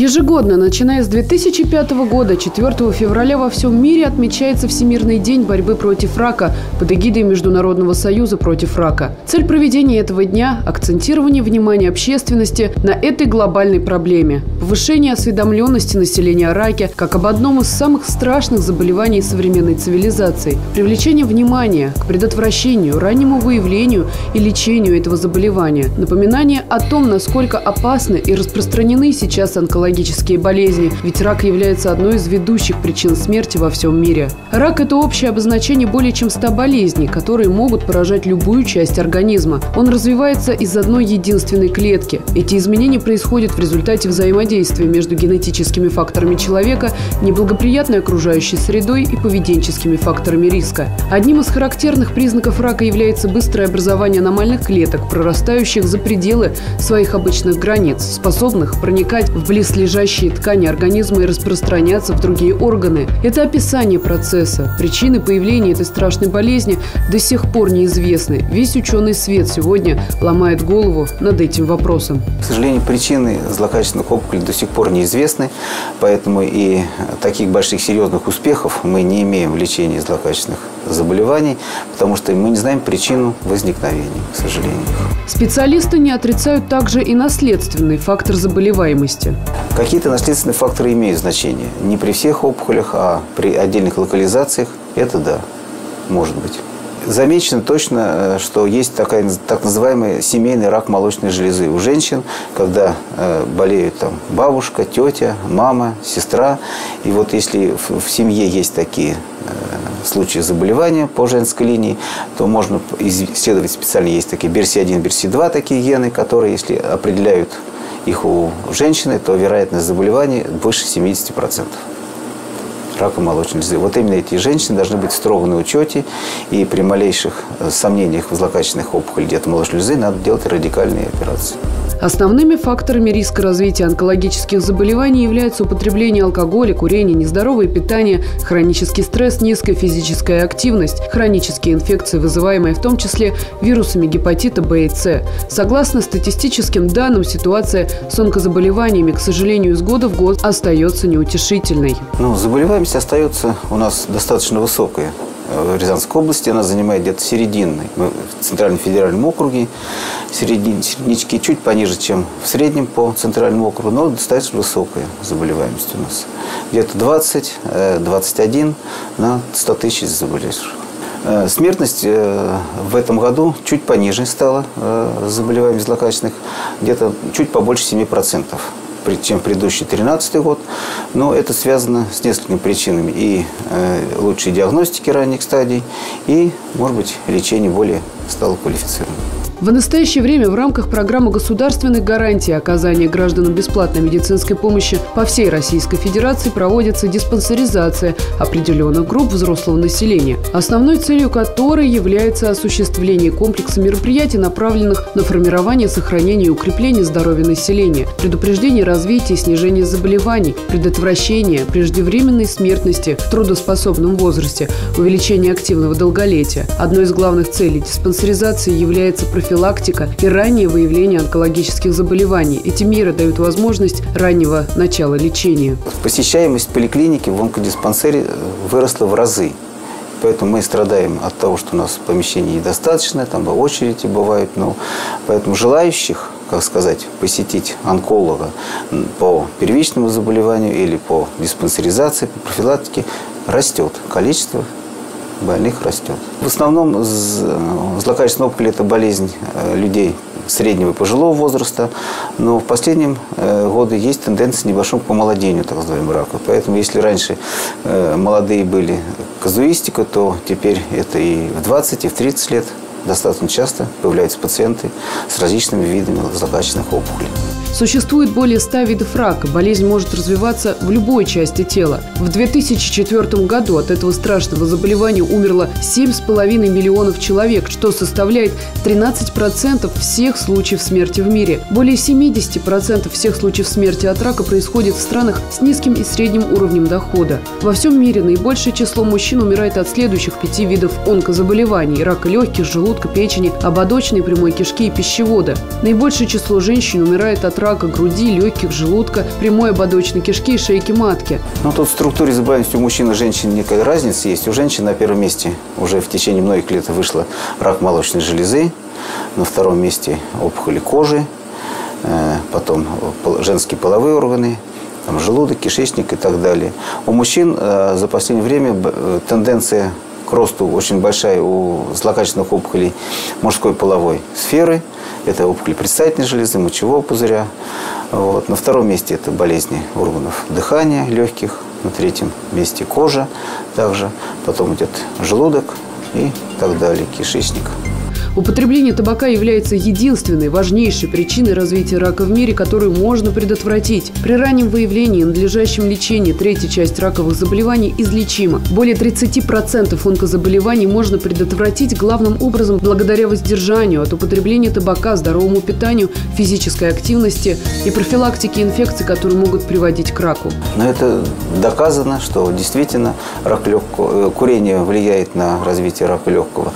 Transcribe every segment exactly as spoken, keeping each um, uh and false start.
Ежегодно, начиная с две тысячи пятого года, четвёртого февраля во всем мире отмечается Всемирный день борьбы против рака под эгидой Международного союза против рака. Цель проведения этого дня – акцентирование внимания общественности на этой глобальной проблеме, повышение осведомленности населения о раке как об одном из самых страшных заболеваний современной цивилизации, привлечение внимания к предотвращению, раннему выявлению и лечению этого заболевания, напоминание о том, насколько опасны и распространены сейчас онкологические онкологические болезни, ведь рак является одной из ведущих причин смерти во всем мире. Рак – это общее обозначение более чем ста болезней, которые могут поражать любую часть организма. Он развивается из одной единственной клетки. Эти изменения происходят в результате взаимодействия между генетическими факторами человека, неблагоприятной окружающей средой и поведенческими факторами риска. Одним из характерных признаков рака является быстрое образование аномальных клеток, прорастающих за пределы своих обычных границ, способных проникать в близлежащие ткани организма и распространяться в другие органы. Это описание процесса. Причины появления этой страшной болезни до сих пор неизвестны. Весь ученый свет сегодня ломает голову над этим вопросом. К сожалению, причины злокачественных опухолей до сих пор неизвестны, поэтому и таких больших серьезных успехов мы не имеем в лечении злокачественных заболеваний, потому что мы не знаем причину возникновения, к сожалению. Специалисты не отрицают также и наследственный фактор заболеваемости. Какие-то наследственные факторы имеют значение. Не при всех опухолях, а при отдельных локализациях это да, может быть. Замечено точно, что есть такая, так называемый семейный рак молочной железы у женщин, когда э, болеют там, бабушка, тетя, мама, сестра. И вот если в, в семье есть такие э, случаи заболевания по женской линии, то можно исследовать специально. Есть такие би эр си один, би эр си два такие гены, которые, если определяют их у женщины, то вероятность заболевания выше семидесяти процентов. Рака молочной железы. Вот именно эти женщины должны быть строго на учете, и при малейших сомнениях в злокачественных опухолях где-то молочной железы надо делать радикальные операции. Основными факторами риска развития онкологических заболеваний являются употребление алкоголя, курение, нездоровое питание, хронический стресс, низкая физическая активность, хронические инфекции, вызываемые в том числе вирусами гепатита Б и С. Согласно статистическим данным, ситуация с онкозаболеваниями, к сожалению, из года в год остается неутешительной. Ну, заболеваемость остается у нас достаточно высокая. В Рязанской области она занимает где-то серединный. Мы в Центральном федеральном округе середин, середнячки чуть пониже, чем в среднем по Центральному округу, но достаточно высокая заболеваемость у нас. Где-то двадцать — двадцать один на сто тысяч заболевших. Смертность в этом году чуть пониже стала, заболеваемость злокачественных, где-то чуть побольше семи процентов. Чем предыдущий тринадцатый год. Но это связано с несколькими причинами. И э, лучшей диагностики ранних стадий, и, может быть, лечение более стало квалифицированным. В настоящее время в рамках программы государственных гарантий оказания гражданам бесплатной медицинской помощи по всей Российской Федерации проводится диспансеризация определенных групп взрослого населения, основной целью которой является осуществление комплекса мероприятий, направленных на формирование, сохранение и укрепление здоровья населения, предупреждение развития и снижение заболеваний, предотвращение преждевременной смертности в трудоспособном возрасте, увеличение активного долголетия. Одной из главных целей диспансеризации является профилактика профилактика и раннее выявление онкологических заболеваний. Эти меры дают возможность раннего начала лечения. Посещаемость поликлиники в онкодиспансере выросла в разы. Поэтому мы страдаем от того, что у нас помещений недостаточно, там очереди бывают. Но поэтому желающих, как сказать, посетить онколога по первичному заболеванию или по диспансеризации, по профилактике растет. Количество больных растет. В основном злокачественная опухоль – это болезнь людей среднего и пожилого возраста, но в последние годы есть тенденция к небольшому помолодению, так называемого рака. Поэтому если раньше молодые были казуистика, то теперь это и в двадцать, и в тридцать лет достаточно часто появляются пациенты с различными видами злокачественных опухолей. Существует более ста видов рака. Болезнь может развиваться в любой части тела. В две тысячи четвёртом году от этого страшного заболевания умерло семь с половиной миллионов человек, что составляет тринадцать процентов всех случаев смерти в мире. Более семидесяти процентов всех случаев смерти от рака происходит в странах с низким и средним уровнем дохода. Во всем мире наибольшее число мужчин умирает от следующих пяти видов онкозаболеваний: рака легких, желудка, печени, ободочной, прямой кишки и пищевода. Наибольшее число женщин умирает от рака груди, легких, желудка, прямой ободочной кишки и шейки матки. Ну, тут в структуре заболеваемости у мужчин и женщин некая разница есть. У женщин на первом месте уже в течение многих лет вышла рак молочной железы, на втором месте опухоли кожи, потом женские половые органы, там, желудок, кишечник и так далее. У мужчин за последнее время тенденция к росту очень большая у злокачественных опухолей мужской половой сферы. Это опухоли предстательной железы, мочевого пузыря. Вот. На втором месте это болезни органов дыхания, легких. На третьем месте кожа также. Потом идет желудок и так далее, кишечник. Употребление табака является единственной важнейшей причиной развития рака в мире, которую можно предотвратить. При раннем выявлении и надлежащем лечении третья часть раковых заболеваний излечима. Более тридцати процентов онкозаболеваний можно предотвратить главным образом благодаря воздержанию от употребления табака, здоровому питанию, физической активности и профилактике инфекций, которые могут приводить к раку. Но это доказано, что действительно рак легкого, курение влияет на развитие рака легкого.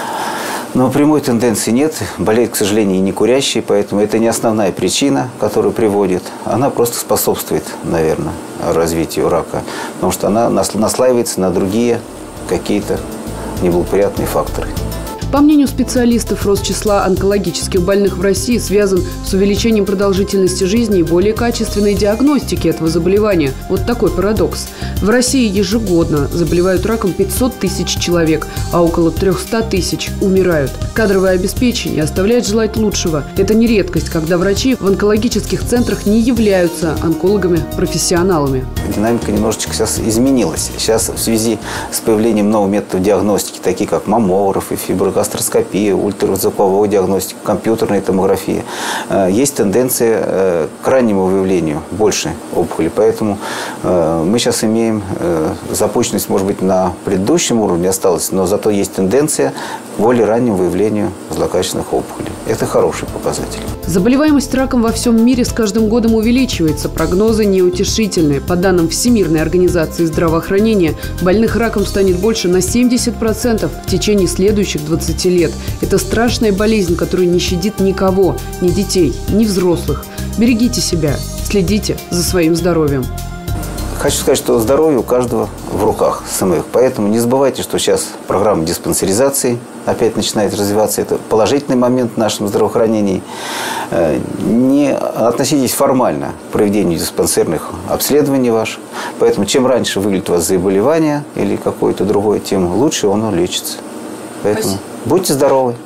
Но прямой тенденции нет. Болеют, к сожалению, и не курящие, поэтому это не основная причина, которая приводит. Она просто способствует, наверное, развитию рака, потому что она наслаивается на другие какие-то неблагоприятные факторы. По мнению специалистов, рост числа онкологических больных в России связан с увеличением продолжительности жизни и более качественной диагностики этого заболевания. Вот такой парадокс. В России ежегодно заболевают раком пятьсот тысяч человек, а около триста тысяч умирают. Кадровое обеспечение оставляет желать лучшего. Это не редкость, когда врачи в онкологических центрах не являются онкологами-профессионалами. Динамика немножечко сейчас изменилась. Сейчас в связи с появлением новых методов диагностики, такие как маммограф и фиброгастроскопия, ультразвуковая диагностика, компьютерная томография, есть тенденция к раннему выявлению больше опухолей. Поэтому мы сейчас имеем запущенность, может быть, на предыдущем уровне осталась, но зато есть тенденция к более раннему выявлению злокачественных опухолей. Это хороший показатель. Заболеваемость раком во всем мире с каждым годом увеличивается. Прогнозы неутешительные. По данным Всемирной организации здравоохранения, больных раком станет больше на семьдесят процентов в течение следующих двадцати лет. Это страшная болезнь, которая не щадит никого, ни детей, ни взрослых. Берегите себя, следите за своим здоровьем. Хочу сказать, что здоровье у каждого в руках самих. Поэтому не забывайте, что сейчас программа диспансеризации опять начинает развиваться. Это положительный момент в нашем здравоохранении. Не относитесь формально к проведению диспансерных обследований ваших. Поэтому чем раньше выглядит у вас заболевание или какое-то другое, тем лучше оно лечится. Поэтому Спасибо. Будьте здоровы.